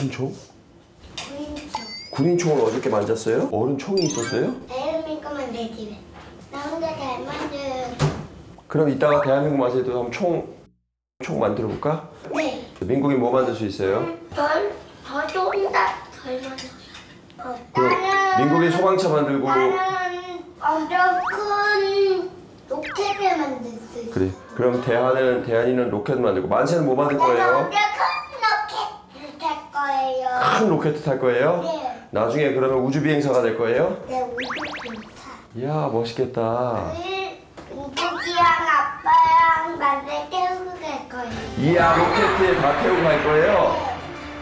무슨 총? 군인총. 군인총을 어저께 만졌어요? 어른 총이 있었어요? 대한민국만 내 집에. 나 혼자 잘 만들어요. 그럼 이따가 대한민국 맛에도 한번 총 만들어 볼까? 네. 민국이 뭐 만들 수 있어요? 덜 좋은다. 덜 만들어. 그럼 민국이 소방차 만들고. 나는 엄청 큰 로켓을 만들 수 있어. 그래. 그럼 대한이는 로켓 만들고, 만세는 뭐 만들 거예요? 엄청 큰 로켓을 탈 거예요. 큰 로켓 탈 거예요? 네. 나중에 그러면 우주 비행사가 될 거예요? 네, 우주비행사. 이야, 멋있겠다. 민국이랑 아빠랑 만날 태우고 갈 거예요. 이야, 로켓에 다 태우고 갈 거예요?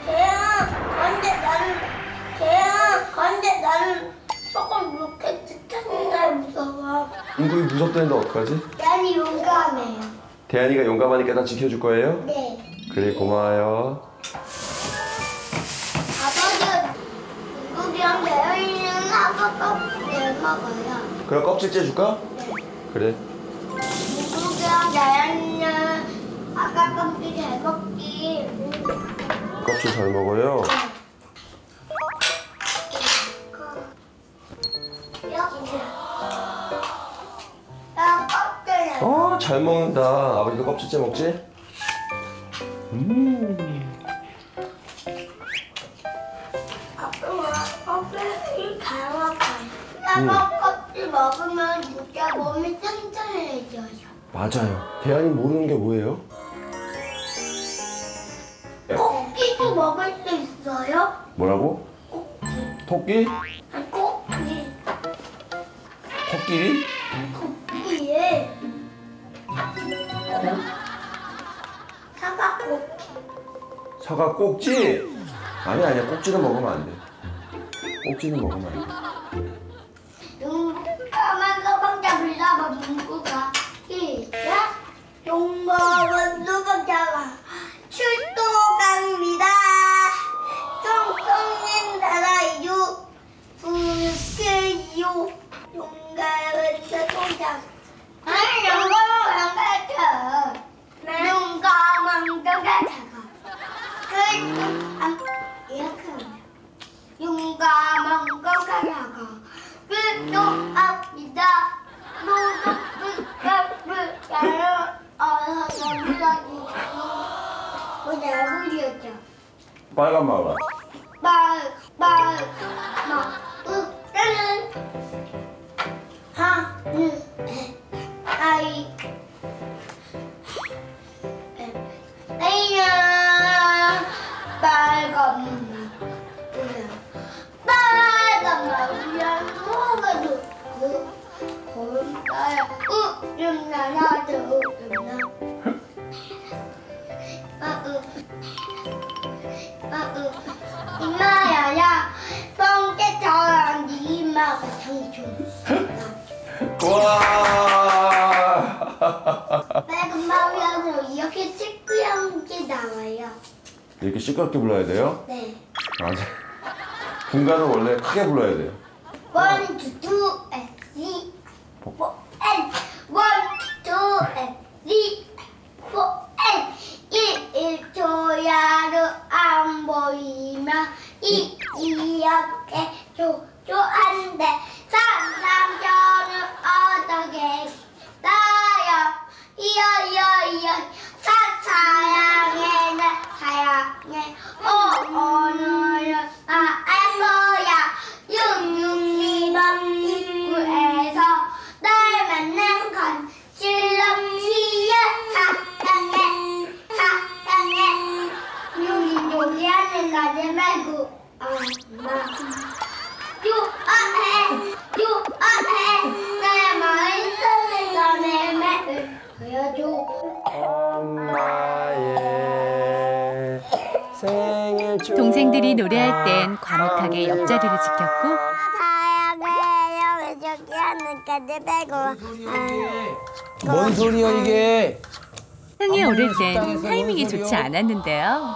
근데 나는 조금 로켓 타는 날 무서워. 민국이 무섭다는데 어떡하지? 나는 용감해요. 대한이가 용감하니까 다 지켜줄 거예요? 네. 그래, 고마워요. 아빠도 민국이랑 대현이는 아빠가 내 먹어요. 그럼 껍질째 줄까? 네. 그래. 민국이랑 대현이는 아까 껍질 잘 먹기. 껍질 잘 먹어요. 나 껍질. 잘 먹는다. 아버지도 껍질째 먹지? 아빠가 껍질 잘 먹어요. 아빠 껍질 먹으면 진짜 몸이 튼튼해져요. 맞아요. 대한이 모르는 게 뭐예요? 토끼도 먹을 수 있어요? 뭐라고? 토끼? 아니, 토끼. 코끼리? 토끼에 사과 토끼. 사과 꼭지? 아니야. 꼭지는 먹으면 안 돼. 꼭지는 먹으면 안 돼. 용감한 소방차 불러봐 문구가 시작. 용감한 소방차가 출동합니다. 총총님 살아요. 부르세요. 용감한 소방차. 아니 용감한 소방차. 용감한 소방차가 이렇게 하면 용감한 소방차가 출동합니다. 노동을 야러 어서 연락이 잘 부렸죠. 빨간 마가. 으르는 하늘 아이 아이야 빨간 마우야 뭐가 좋고 골라야 나도 이마야야 뻥깨처럼 네 이마가 참 좋다. 와! 빨간 마우야로 이렇게 시끄러운 게 나와요. 이렇게 시끄럽게 불러야 돼요? 네. 맞아. 분간은 원래 크게 불러야 돼요. One, two, and three, four, and one, two, and three, four, and 1초야로 안 보이면 이렇게 조조한데 3초는 어떻게 나요? 이요 사랑해 사랑해 오늘은 거야 662번 입구에서 날 만난 건 실력이야. 사랑해 여기 하는 가지 말고 엄마 유아해 나의 마음 속에 너의 매를 보여줘. 엄마의 생일 축. 동생들이 노래할 땐 과묵하게 옆자리를 지켰고 사랑해요 저기 하는 가지 말고 뭔 소리야 이게? 흥이 오를 땐 타이밍이 좋지 않았는데요.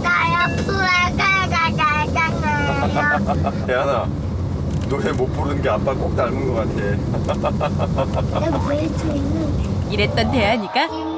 대한아, 노래 못 부르는 게 아빠 꼭 닮은 것 같아. 나 보여줘 있는데 이랬던 대한이가